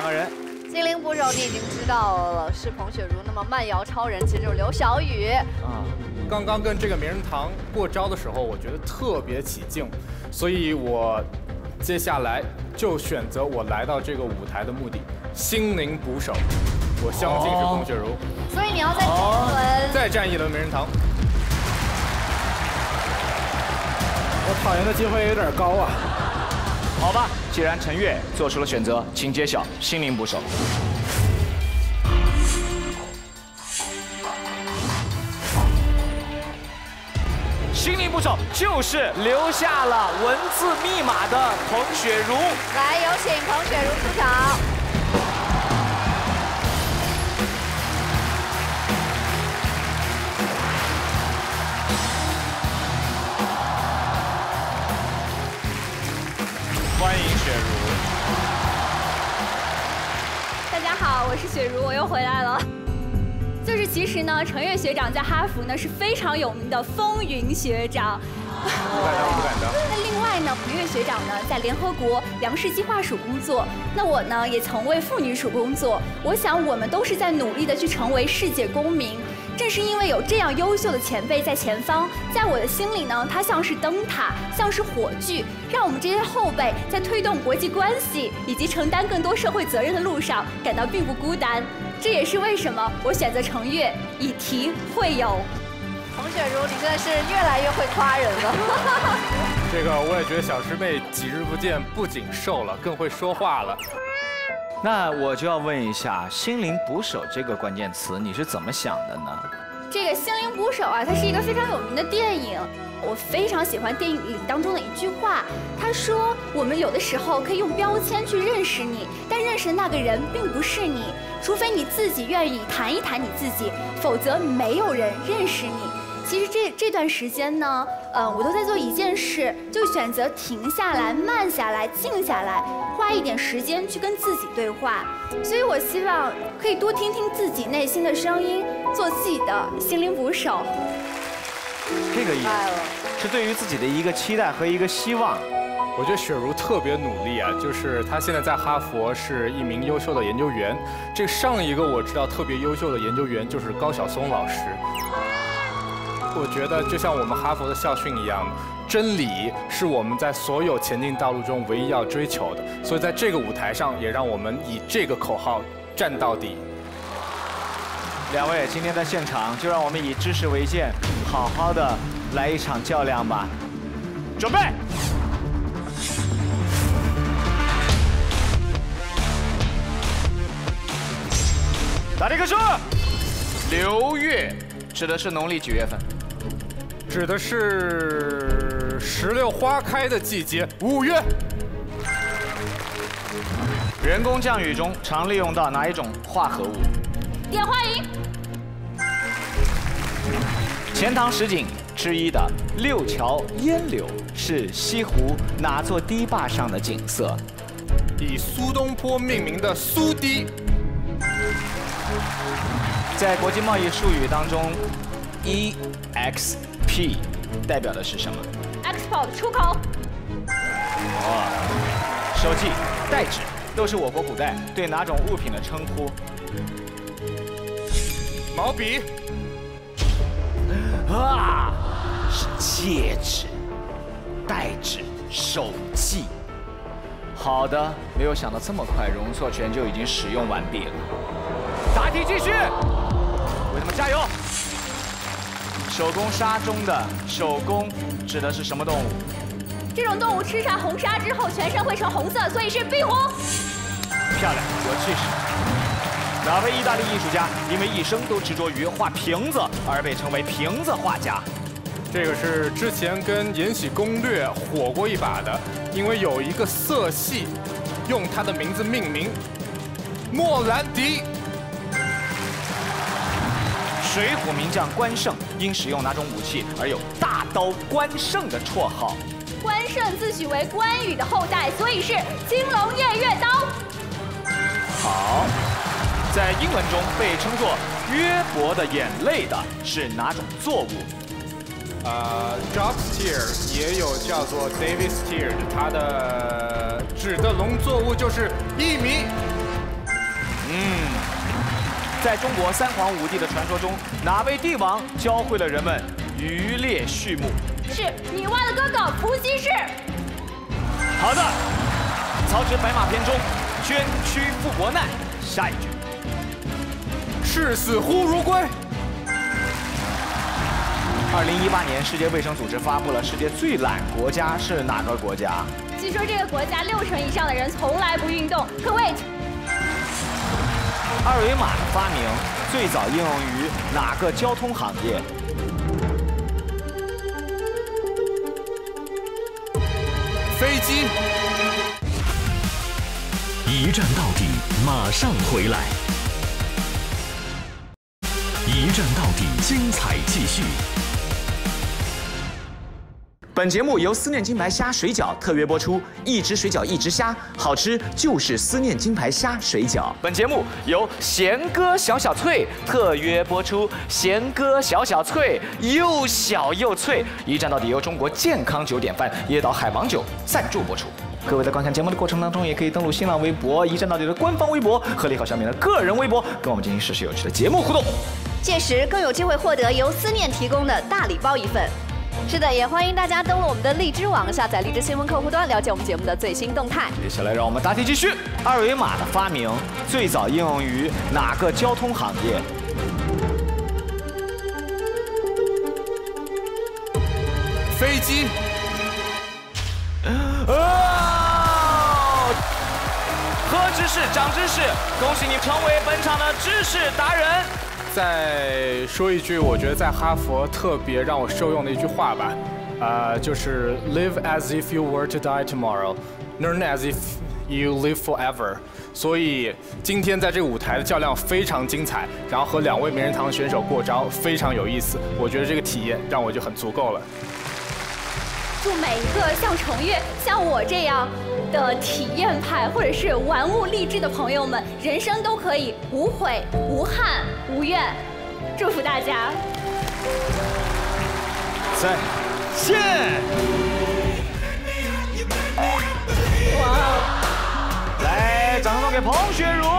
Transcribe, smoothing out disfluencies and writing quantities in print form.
个人。 心灵捕手你已经知道了是彭雪茹，那么慢摇超人其实就是刘晓宇。 刚刚跟这个名人堂过招的时候，我觉得特别起劲，所以我接下来就选择我来到这个舞台的目的——心灵捕手。我相信是彭雪茹， 所以你要在这一轮再战一轮名人堂。 我讨厌的机会有点高啊。 好吧，既然陈悦做出了选择，请揭晓心灵捕手。心灵捕手就是留下了文字密码的彭雪茹。 来，有请彭雪茹出场。 欢迎雪茹。 大家好，我是雪茹，我又回来了。就是其实呢，陈悦学长在哈佛呢是非常有名的风云学长。 不敢当。 那另外呢，彭越学长呢在联合国粮食计划署工作，那我呢也曾为妇女署工作。我想我们都是在努力的去成为世界公民。正是因为有这样优秀的前辈在前方，在我的心里呢，它像是灯塔，像是火炬，让我们这些后辈在推动国际关系以及承担更多社会责任的路上感到并不孤单。这也是为什么我选择程越，以题会友。 彭雪茹，你真的是越来越会夸人了。 这个我也觉得小师妹几日不见，不仅瘦了，更会说话了。 那我就要问一下，心灵捕手这个关键词你是怎么想的呢？ 这个心灵捕手啊，它是一个非常有名的电影。我非常喜欢电影里当中的一句话，他说：“我们有的时候可以用标签去认识你，但认识那个人并不是你，除非你自己愿意谈一谈你自己，否则没有人认识你。”其实这段时间呢，我都在做一件事，就选择停下来、慢下来、静下来，花一点时间去跟自己对话。所以我希望可以多听听自己内心的声音，做自己的心灵捕手。 这个意思是对于自己的一个期待和一个希望。 我觉得雪茹特别努力啊，就是她现在在哈佛是一名优秀的研究员。这上一个我知道特别优秀的研究员就是高晓松老师。我觉得就像我们哈佛的校训一样，真理是我们在所有前进道路中唯一要追求的。所以在这个舞台上，也让我们以这个口号战到底。 两位今天在现场，就让我们以知识为鉴，好好的来一场较量吧。准备。打这个数，6月指的是农历几月份？ 指的是石榴花开的季节，5月。 人工降雨中常利用到哪一种化合物？ 碘化银。 钱塘十景之一的六桥烟柳是西湖哪座堤坝上的景色？ 以苏东坡命名的苏堤。 在国际贸易术语当中 ，EXP 代表的是什么 ？Export 出口。 手记、代指都是我国古代对哪种物品的称呼？ 毛笔。 是戒指、代指、手记。好的，没有想到这么快，容错权就已经使用完毕了。答题继续，为他们加油！手工沙中的手工指的是什么动物？ 这种动物吃上红沙之后，全身会成红色，所以是壁虎。 漂亮，有气势。哪位意大利艺术家因为一生都执着于画瓶子而被称为瓶子画家？ 这个是之前跟《延禧攻略》火过一把的，因为有一个色系用它的名字命名，莫兰迪。 水浒名将关胜因使用哪种武器而有大刀关胜的绰号？ 关胜自诩为关羽的后代，所以是青龙偃月刀。 好，在英文中被称作约伯的眼泪的是哪种作物 ？Job's tear 也有叫做 David's tear， 它的指的农作物就是薏米。 在中国三皇五帝的传说中，哪位帝王教会了人们渔猎畜牧？ 是女娲的哥哥伏羲氏。 好的，曹植《白马篇》中捐躯赴国难，下一句。 视死忽如归。 2018年，世界卫生组织发布了世界最懒国家是哪个国家？ 据说这个国家60%以上的人从来不运动。Kuwait。 二维码的发明最早应用于哪个交通行业？ 飞机。 一站到底，马上回来。一站到底，精彩继续。 本节目由思念金牌虾水饺特约播出，一只水饺一只虾，好吃就是思念金牌虾水饺。本节目由贤哥小小脆特约播出，贤哥小小脆又小又脆，一站到底由中国健康酒典范椰岛海王酒赞助播出。 各位在观看节目的过程当中，也可以登录新浪微博、一站到底的官方微博和李好小明的个人微博，跟我们进行实时有趣的节目互动。 届时更有机会获得由思念提供的大礼包1份。是的，也欢迎大家登录我们的荔枝网，下载荔枝新闻客户端，了解我们节目的最新动态。 接下来让我们答题继续。二维码的发明最早应用于哪个交通行业？ 飞机。 喝知识，长知识，恭喜你成为本场的知识达人。 再说一句，我觉得在哈佛特别让我受用的一句话吧，就是 "Live as if you were to die tomorrow, learn as if you live forever"。所以今天在这个舞台的较量非常精彩，然后和2位名人堂的选手过招非常有意思。我觉得这个体验让我就很足够了。 祝每一个像程越、像我这样的体验派或者是玩物励志的朋友们，人生都可以无悔、无憾、无怨。祝福大家！ 再见！哇！来，掌声送给彭雪茹。